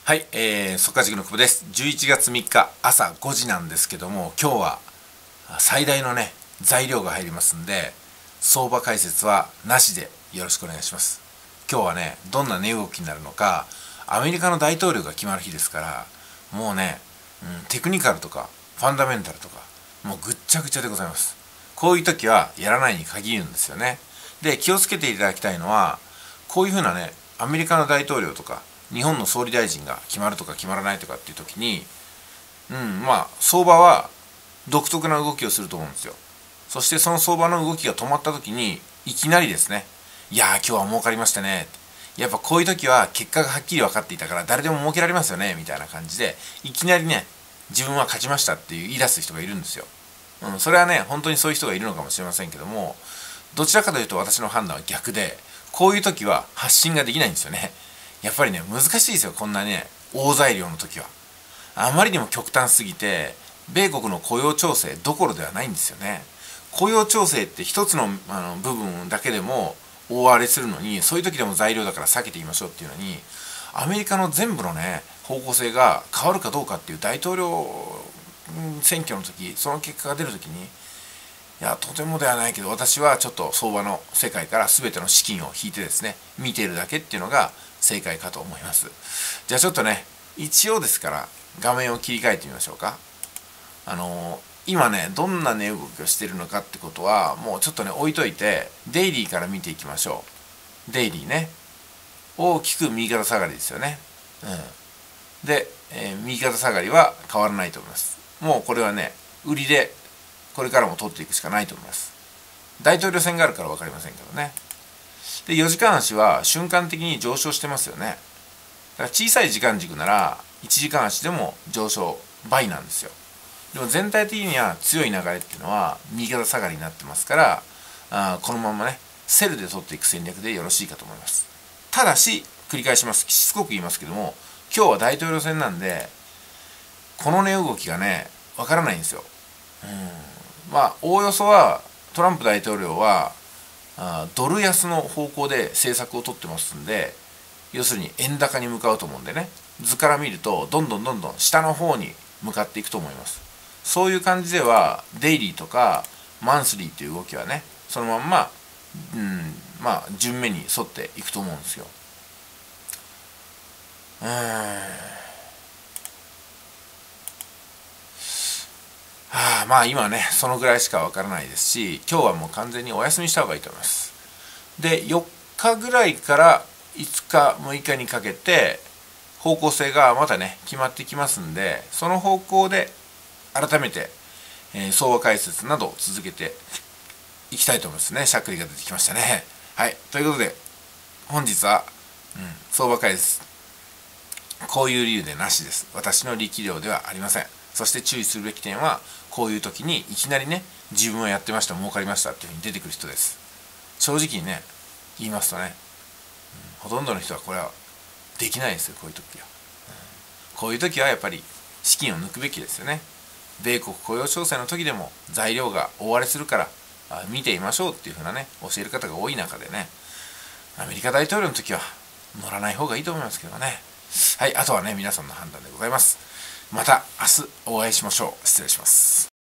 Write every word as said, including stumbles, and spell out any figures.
はい、えー、速稼塾の久保です。じゅういちがつみっか朝ごじなんですけども、今日は最大のね、材料が入りますんで、相場解説はなしでよろしくお願いします。今日はね、どんな値動きになるのか、アメリカの大統領が決まる日ですから、もうね、うん、テクニカルとか、ファンダメンタルとか、もうぐっちゃぐちゃでございます。こういう時はやらないに限るんですよね。で、気をつけていただきたいのは、こういうふうなね、アメリカの大統領とか、日本の総理大臣が決まるとか決まらないとかっていう時に、うんまあ相場は独特な動きをすると思うんですよ。そしてその相場の動きが止まった時にいきなりですね、いやー今日は儲かりましたね、やっぱこういう時は結果がはっきり分かっていたから誰でも儲けられますよねみたいな感じで、いきなりね自分は勝ちましたっていう言い出す人がいるんですよ。うん、それはね本当にそういう人がいるのかもしれませんけども、どちらかというと私の判断は逆で、こういう時は発信ができないんですよね。やっぱりね難しいですよ、こんなね大材料の時は。あまりにも極端すぎて、米国の雇用調整どころではないんですよね。雇用調整って一つの、あの部分だけでも大荒れするのに、そういう時でも材料だから避けていきましょうっていうのに、アメリカの全部のね方向性が変わるかどうかっていう大統領選挙の時、その結果が出る時に、いやとてもではないけど、私はちょっと相場の世界から全ての資金を引いてですね見ているだけっていうのが正解かと思います。じゃあちょっとね一応ですから画面を切り替えてみましょうか。あのー、今ねどんな値動きをしているのかってことはもうちょっとね置いといて、デイリーから見ていきましょう。デイリーね、大きく右肩下がりですよね。うんで、えー、右肩下がりは変わらないと思います。もうこれはね売りでこれからも取っていくしかないと思います。大統領選があるから分かりませんけどね。でよじかん足は瞬間的に上昇してますよね。だから小さい時間軸ならいちじかん足でも上昇倍なんですよ。でも全体的には強い流れっていうのは右肩下がりになってますから、あこのままねセルで取っていく戦略でよろしいかと思います。ただし繰り返します、しつこく言いますけども、今日は大統領選なんでこの値動きがねわからないんですよ。うんまあおおよそはトランプ大統領はあドル安の方向で政策を取ってますんで、要するに円高に向かうと思うんでね、図から見るとどんどんどんどん下の方に向かっていくと思います。そういう感じではデイリーとかマンスリーという動きはねそのまんま、うん、まあ順目に沿っていくと思うんですよ。うーんはあ、まあ今ねそのぐらいしかわからないですし、今日はもう完全にお休みした方がいいと思います。でよっかぐらいからいつかむいかにかけて方向性がまたね決まってきますんで、その方向で改めて、えー、相場解説などを続けていきたいと思いますね。しゃっくりが出てきましたね。はいということで本日は、うん、相場解説こういう理由でなしです。私の力量ではありません。そして注意するべき点は、こういう時にいきなりね自分はやってました儲かりましたっていうふうに出てくる人です。正直にね言いますとね、うん、ほとんどの人はこれはできないですよ。こういう時は、うん、こういう時はやっぱり資金を抜くべきですよね。米国雇用調整の時でも材料が大荒れするから見ていましょうっていうふうなね教える方が多い中でね、アメリカ大統領の時は乗らない方がいいと思いますけどね。はい、あとはね皆さんの判断でございます。また明日お会いしましょう。失礼します。